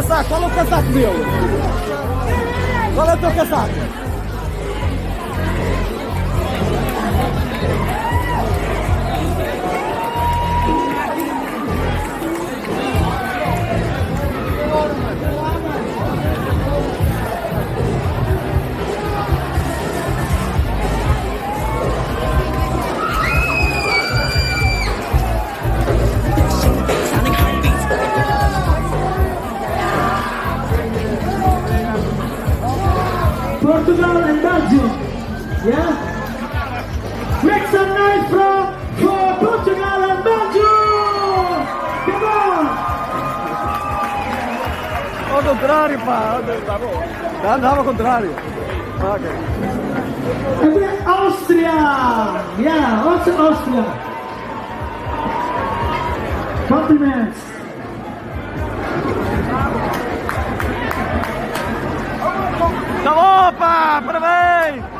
casaco? Qual é o casaco dele? Qual é o teu casaco? Portugal and Belgium, yeah? Make some noise for Portugal and Belgium! Come on! Ao contrário, pá! Tá bom. Andava ao contrário. Ok. And then Austria! Yeah, also Austria. Compliments. Tá bom, pá! Parabéns!